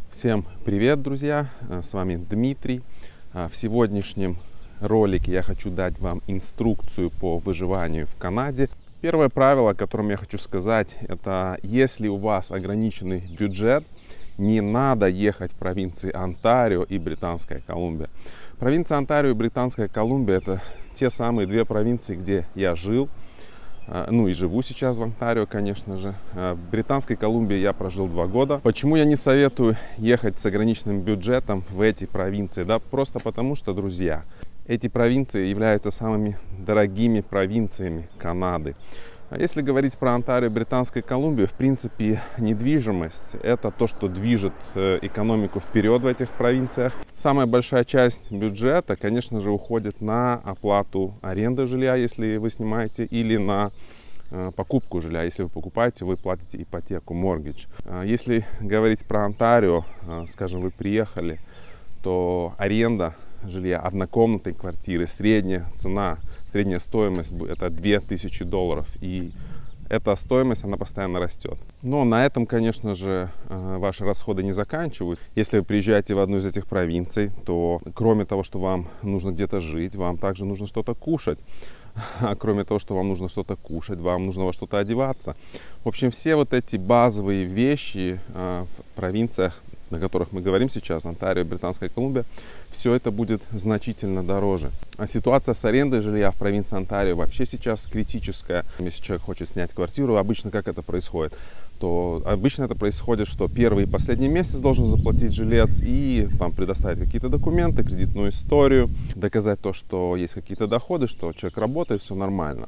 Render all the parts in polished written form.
Всем привет, друзья! С вами Дмитрий. В сегодняшнем ролике я хочу дать вам инструкцию по выживанию в Канаде. Первое правило, о котором я хочу сказать, это если у вас ограниченный бюджет, не надо ехать в провинции Онтарио и Британская Колумбия. Провинция Онтарио и Британская Колумбия — это те самые две провинции, где я жил. Ну и живу сейчас в Онтарио, конечно же. В Британской Колумбии я прожил 2 года. Почему я не советую ехать с ограниченным бюджетом в эти провинции? Да, просто потому что, друзья, эти провинции являются самыми дорогими провинциями Канады. А если говорить про Онтарио и Британскую Колумбию, в принципе, недвижимость — это то, что движет экономику вперед в этих провинциях. Самая большая часть бюджета, конечно же, уходит на оплату аренды жилья, если вы снимаете, или на покупку жилья. Если вы покупаете, вы платите ипотеку, mortgage. Если говорить про Онтарио, скажем, вы приехали, то аренда жилья однокомнатной квартиры, средняя цена, средняя стоимость — это $2000. И эта стоимость, она постоянно растет. Но на этом, конечно же, ваши расходы не заканчиваются. Если вы приезжаете в одну из этих провинций, то кроме того, что вам нужно где-то жить, вам также нужно что-то кушать. А кроме того, что вам нужно что-то кушать, вам нужно во что-то одеваться. В общем, все вот эти базовые вещи в провинциях, на которых мы говорим сейчас, Онтарио, Британская Колумбия, все это будет значительно дороже. А ситуация с арендой жилья в провинции Онтарио вообще сейчас критическая. Если человек хочет снять квартиру, обычно как это происходит? То обычно это происходит, что первый и последний месяц должен заплатить жилец и там предоставить какие-то документы, кредитную историю, доказать то, что есть какие-то доходы, что человек работает, все нормально.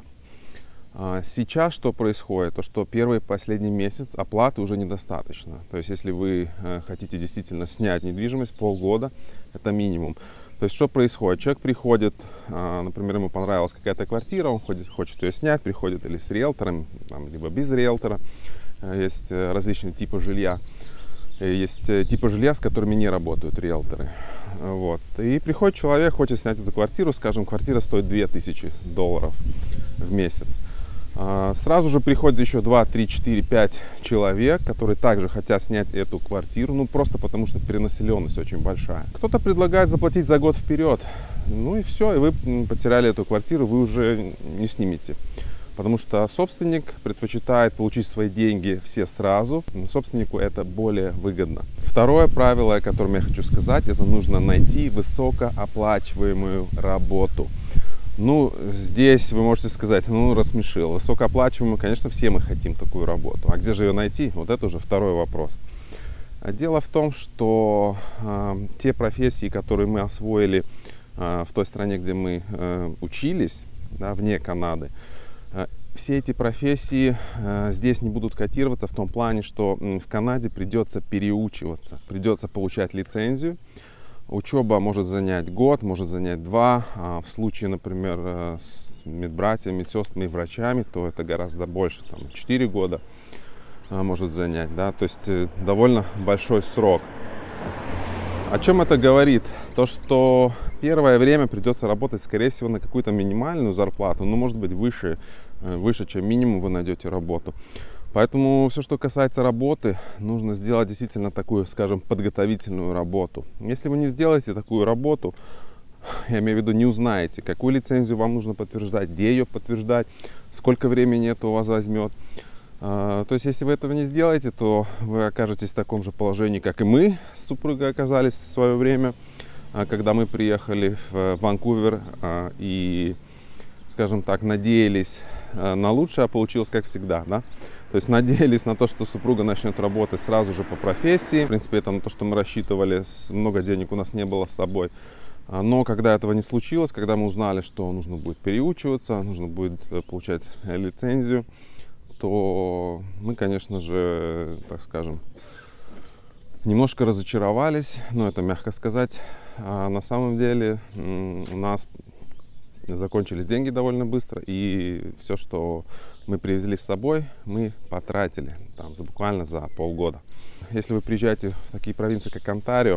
Сейчас что происходит? То, что первый и последний месяц оплаты уже недостаточно. То есть, если вы хотите действительно снять недвижимость, полгода — это минимум. То есть, что происходит? Человек приходит, например, ему понравилась какая-то квартира, он хочет ее снять, приходит или с риэлтором, либо без риэлтора. Есть различные типы жилья. Есть типы жилья, с которыми не работают риэлторы. Вот. И приходит человек, хочет снять эту квартиру, скажем, квартира стоит $2000 в месяц. Сразу же приходит еще 2, 3, 4, 5 человек, которые также хотят снять эту квартиру, ну просто потому что перенаселенность очень большая. Кто-то предлагает заплатить за год вперед, ну и все, и вы потеряли эту квартиру, вы уже не снимете. Потому что собственник предпочитает получить свои деньги все сразу, собственнику это более выгодно. Второе правило, о котором я хочу сказать, это нужно найти высокооплачиваемую работу. Ну, здесь вы можете сказать, ну, рассмешил. Высокооплачиваемую, конечно, все мы хотим такую работу. А где же ее найти? Вот это уже второй вопрос. Дело в том, что те профессии, которые мы освоили в той стране, где мы учились, да, вне Канады, все эти профессии здесь не будут котироваться в том плане, что в Канаде придется переучиваться, придется получать лицензию. Учеба может занять год, может занять 2. В случае, например, с медбратьями, медсестрами и врачами, то это гораздо больше, там, 4 года может занять. Да? То есть довольно большой срок. О чем это говорит? То, что первое время придется работать, скорее всего, на какую-то минимальную зарплату, но может быть выше, чем минимум вы найдете работу. Поэтому все, что касается работы, нужно сделать действительно такую, скажем, подготовительную работу. Если вы не сделаете такую работу, я имею в виду, не узнаете, какую лицензию вам нужно подтверждать, где ее подтверждать, сколько времени это у вас возьмет. То есть, если вы этого не сделаете, то вы окажетесь в таком же положении, как и мы с супругой оказались в свое время, когда мы приехали в Ванкувер и, скажем так, надеялись на лучшее, а получилось как всегда, да? То есть надеялись на то, что супруга начнет работать сразу же по профессии. В принципе, это на то, что мы рассчитывали. Много денег у нас не было с собой. Но когда этого не случилось, когда мы узнали, что нужно будет переучиваться, нужно будет получать лицензию, то мы, конечно же, так скажем, немножко разочаровались. Но это мягко сказать. А на самом деле у нас закончились деньги довольно быстро, и все, что мы привезли с собой, мы потратили там буквально за полгода. Если вы приезжаете в такие провинции, как Онтарио,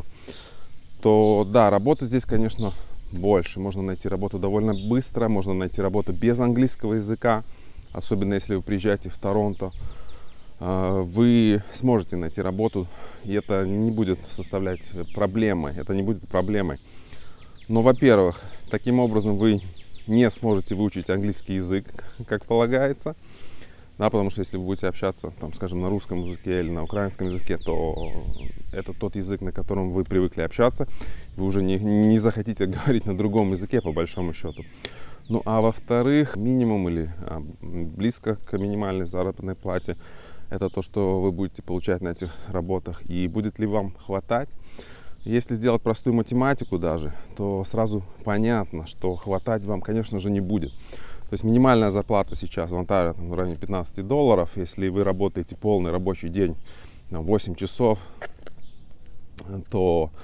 то да, работы здесь, конечно, больше. Можно найти работу довольно быстро, можно найти работу без английского языка, особенно если вы приезжаете в Торонто. вы сможете найти работу, и это не будет составлять проблемы, это не будет проблемой. Но, во-первых, таким образом вы не сможете выучить английский язык, как полагается, да, потому что если вы будете общаться, там, скажем, на русском языке или на украинском языке, то это тот язык, на котором вы привыкли общаться, вы уже не захотите говорить на другом языке, по большому счету. Ну, а во-вторых, минимум или близко к минимальной заработной плате, это то, что вы будете получать на этих работах, и будет ли вам хватать. Если сделать простую математику даже, то сразу понятно, что хватать вам, конечно же, не будет. То есть минимальная зарплата сейчас в Онтарио в районе $15. Если вы работаете полный рабочий день, 8 часов, то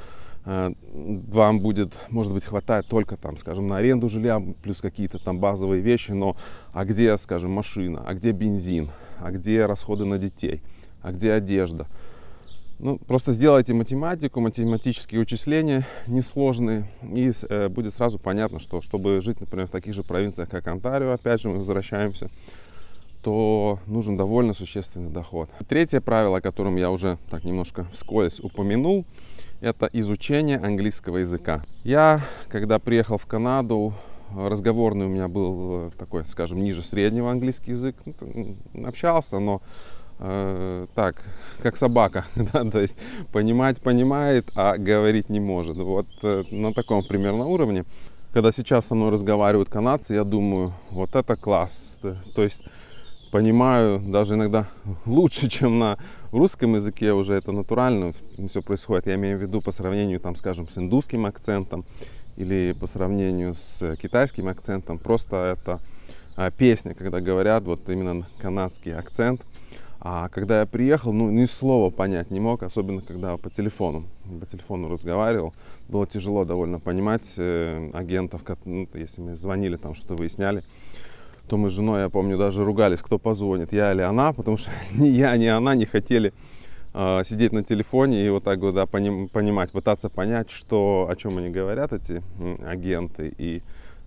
вам будет, может быть, хватать только там, скажем, на аренду жилья, плюс какие-то там базовые вещи, но а где, скажем, машина, а где бензин, а где расходы на детей, а где одежда? Ну, просто сделайте математику, математические вычисления несложные, и будет сразу понятно, что чтобы жить, например, в таких же провинциях, как Онтарио, опять же мы возвращаемся, то нужен довольно существенный доход. Третье правило, о котором я уже так немножко вскользь упомянул, это изучение английского языка. Я, когда приехал в Канаду, разговорный у меня был такой, скажем, ниже среднего английский язык. Общался, но так, как собака, да, то есть понимает, а говорить не может. Вот на таком примерно уровне. Когда сейчас со мной разговаривают канадцы, я думаю, вот это класс. То есть понимаю даже иногда лучше, чем на русском языке, уже это натурально все происходит. Я имею в виду по сравнению, там, скажем, с индусским акцентом или по сравнению с китайским акцентом. Просто это песня, когда говорят вот именно канадский акцент. А когда я приехал, ну, ни слова понять не мог, особенно когда по телефону разговаривал. Было тяжело довольно понимать агентов, ну, если мы звонили, там что-то выясняли, то мы с женой, я помню, даже ругались, кто позвонит, я или она, потому что ни я, ни она не хотели сидеть на телефоне и вот так вот, да, понимать, пытаться понять, о чем они говорят, эти агенты, и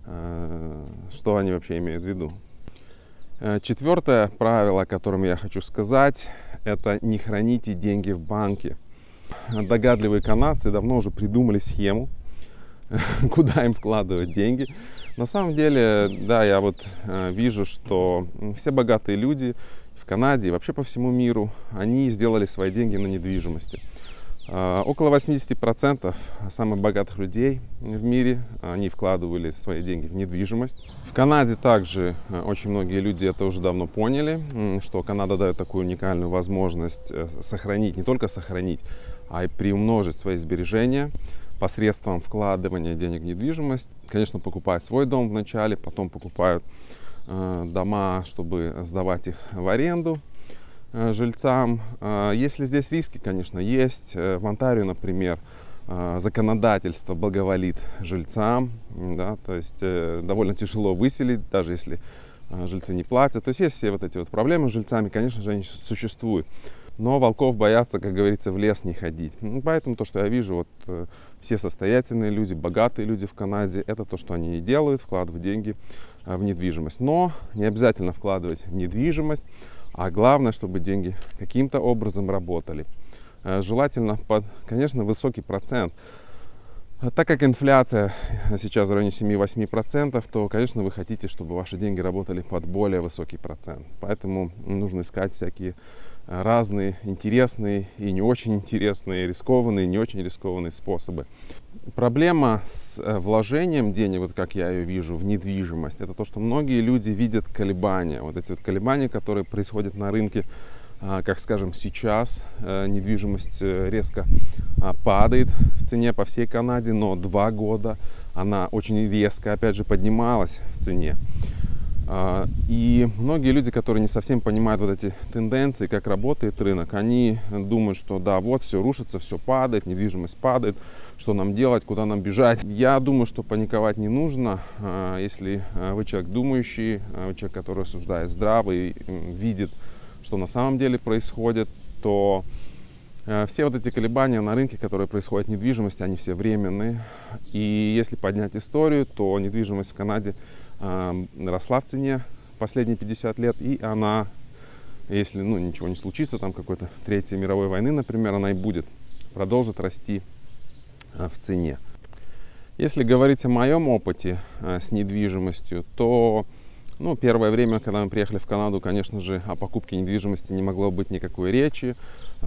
что они вообще имеют в виду. Четвертое правило, о котором я хочу сказать, это не храните деньги в банке. Догадливые канадцы давно уже придумали схему, куда им вкладывать деньги. На самом деле, да, я вот вижу, что все богатые люди в Канаде и вообще по всему миру, они сделали свои деньги на недвижимости. Около 80% самых богатых людей в мире, они вкладывали свои деньги в недвижимость. В Канаде также очень многие люди это уже давно поняли, что Канада дает такую уникальную возможность сохранить, не только сохранить, а и приумножить свои сбережения посредством вкладывания денег в недвижимость. Конечно, покупают свой дом вначале, потом покупают дома, чтобы сдавать их в аренду жильцам. Если здесь риски, конечно, есть. В Онтарио, например, законодательство благоволит жильцам, да, то есть довольно тяжело выселить, даже если жильцы не платят. То есть есть все вот эти вот проблемы с жильцами, конечно же, они существуют. Но волков боятся, как говорится, в лес не ходить. Поэтому то, что я вижу, вот все состоятельные люди, богатые люди в Канаде, это то, что они и делают, вкладывают деньги в недвижимость. Но не обязательно вкладывать в недвижимость, а главное, чтобы деньги каким-то образом работали. Желательно под, конечно, высокий процент. Так как инфляция сейчас в районе 7-8%, то, конечно, вы хотите, чтобы ваши деньги работали под более высокий процент. Поэтому нужно искать всякие разные интересные и не очень интересные, рискованные и не очень рискованные способы. Проблема с вложением денег, вот как я ее вижу, в недвижимость, это то, что многие люди видят колебания. Вот эти вот колебания, которые происходят на рынке, как, скажем, сейчас недвижимость резко падает в цене по всей Канаде, но 2 года она очень резко, опять же, поднималась в цене. И многие люди, которые не совсем понимают вот эти тенденции, как работает рынок, они думают, что да, вот все рушится, все падает, недвижимость падает, что нам делать, куда нам бежать. Я думаю, что паниковать не нужно, если вы человек думающий, вы человек, который рассуждает здраво и видит, что на самом деле происходит, то все вот эти колебания на рынке, которые происходят в недвижимости, они все временные. И если поднять историю, то недвижимость в Канаде росла в цене последние 50 лет, и она если ничего не случится, там какой-то Третьей мировой войны, например, она и будет, продолжит расти в цене. Если говорить о моем опыте с недвижимостью, то первое время, когда мы приехали в Канаду, конечно же, о покупке недвижимости не могло быть никакой речи.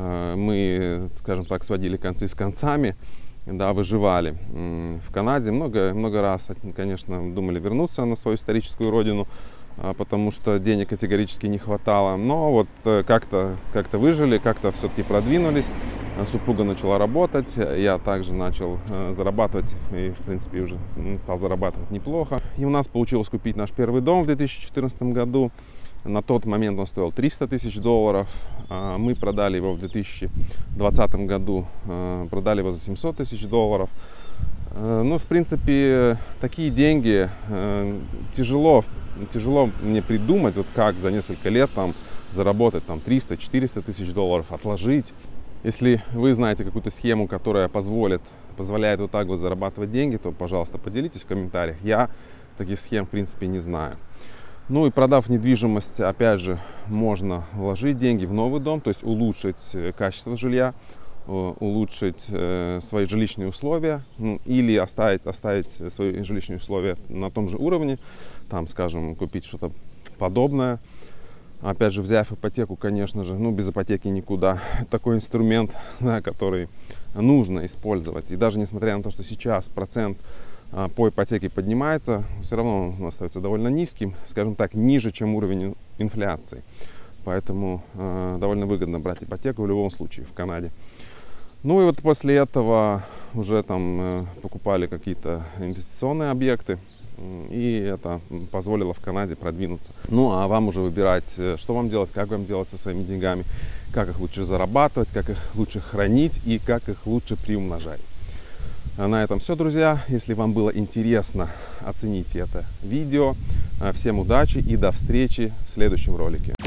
Мы, скажем так, сводили концы с концами, да, выживали. В Канаде много раз, конечно, думали вернуться на свою историческую родину, потому что денег категорически не хватало. Но вот как-то выжили, как-то все-таки продвинулись. Супруга начала работать, я также начал зарабатывать и, в принципе, уже стал зарабатывать неплохо. И у нас получилось купить наш первый дом в 2014 году. На тот момент он стоил $300 000. Мы продали его в 2020 году, продали его за $700 000. В принципе, такие деньги тяжело мне придумать, вот как за несколько лет там заработать там 300-400 тысяч долларов, отложить. Если вы знаете какую-то схему, которая позволяет вот так вот зарабатывать деньги, то, пожалуйста, поделитесь в комментариях. Я таких схем, в принципе, не знаю. И продав недвижимость, опять же, можно вложить деньги в новый дом, то есть улучшить качество жилья, улучшить свои жилищные условия, или оставить свои жилищные условия на том же уровне, там, скажем, купить что-то подобное. Опять же, взяв ипотеку, конечно же, без ипотеки никуда. Такой инструмент, да, который нужно использовать. И даже несмотря на то, что сейчас процент по ипотеке поднимается, все равно он остается довольно низким, скажем так, ниже, чем уровень инфляции. Поэтому довольно выгодно брать ипотеку в любом случае в Канаде. И вот после этого уже там покупали какие-то инвестиционные объекты. И это позволило в Канаде продвинуться. А вам уже выбирать, что вам делать, как вам делать со своими деньгами, как их лучше зарабатывать, как их лучше хранить и как их лучше приумножать. На этом все, друзья. Если вам было интересно, оцените это видео. Всем удачи и до встречи в следующем ролике.